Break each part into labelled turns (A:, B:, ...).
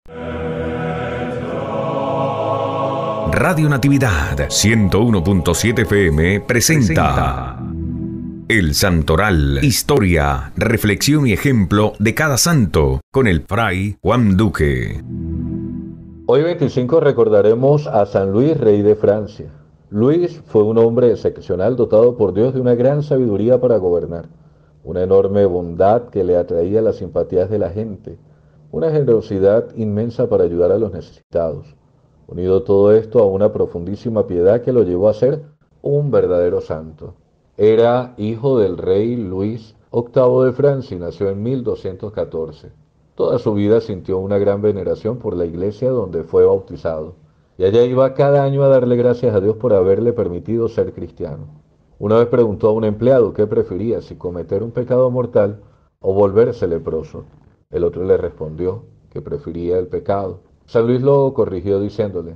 A: Radio Natividad 101.7 FM presenta El Santoral, historia, reflexión y ejemplo de cada santo, con el Fray Juan Duque.
B: Hoy 25 recordaremos a San Luis, rey de Francia. Luis fue un hombre excepcional, dotado por Dios de una gran sabiduría para gobernar, una enorme bondad que le atraía las simpatías de la gente, una generosidad inmensa para ayudar a los necesitados. Unido todo esto a una profundísima piedad que lo llevó a ser un verdadero santo. Era hijo del rey Luis VIII de Francia y nació en 1214. Toda su vida sintió una gran veneración por la iglesia donde fue bautizado, y allá iba cada año a darle gracias a Dios por haberle permitido ser cristiano. Una vez preguntó a un empleado qué prefería, si cometer un pecado mortal o volverse leproso. El otro le respondió que prefería el pecado. San Luis lo corrigió diciéndole: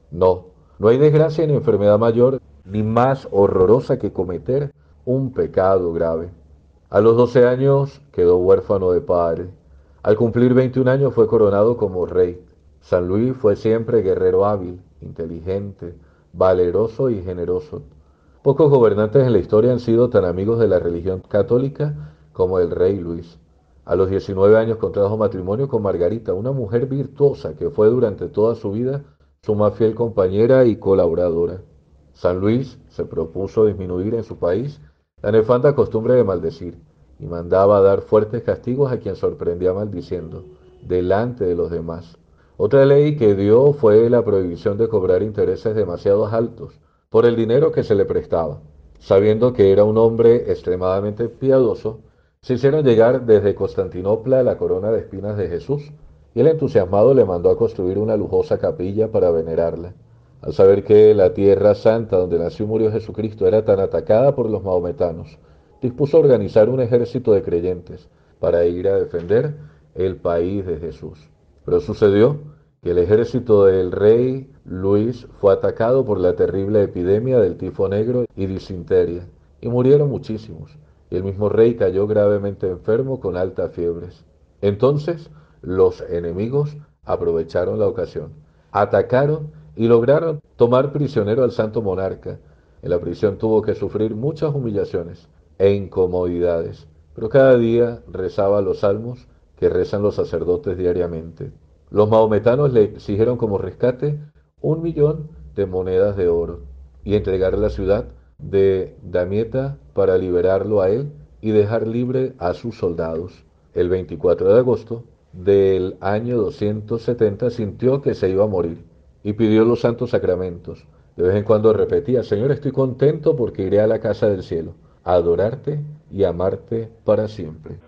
B: no hay desgracia ni enfermedad mayor ni más horrorosa que cometer un pecado grave. A los 12 años quedó huérfano de padre. Al cumplir 21 años fue coronado como rey. San Luis fue siempre guerrero hábil, inteligente, valeroso y generoso. Pocos gobernantes en la historia han sido tan amigos de la religión católica como el rey Luis. A los 19 años contrajo matrimonio con Margarita, una mujer virtuosa que fue durante toda su vida su más fiel compañera y colaboradora. San Luis se propuso disminuir en su país la nefanda costumbre de maldecir y mandaba dar fuertes castigos a quien sorprendía maldiciendo, delante de los demás. Otra ley que dio fue la prohibición de cobrar intereses demasiado altos por el dinero que se le prestaba. Sabiendo que era un hombre extremadamente piadoso, se hicieron llegar desde Constantinopla la corona de espinas de Jesús, y el entusiasmado le mandó a construir una lujosa capilla para venerarla. Al saber que la tierra santa donde nació y murió Jesucristo era tan atacada por los maometanos, dispuso organizar un ejército de creyentes para ir a defender el país de Jesús. Pero sucedió que el ejército del rey Luis fue atacado por la terrible epidemia del tifo negro y disentería, y murieron muchísimos, y el mismo rey cayó gravemente enfermo con altas fiebres. Entonces los enemigos aprovecharon la ocasión, atacaron y lograron tomar prisionero al santo monarca. En la prisión tuvo que sufrir muchas humillaciones e incomodidades, pero cada día rezaba los salmos que rezan los sacerdotes diariamente. Los maometanos le exigieron como rescate 1.000.000 de monedas de oro y entregar la ciudad de Damieta para liberarlo a él y dejar libre a sus soldados. El 24 de agosto del año 270 sintió que se iba a morir y pidió los santos sacramentos. De vez en cuando repetía: Señor, estoy contento porque iré a la casa del cielo, a adorarte y amarte para siempre.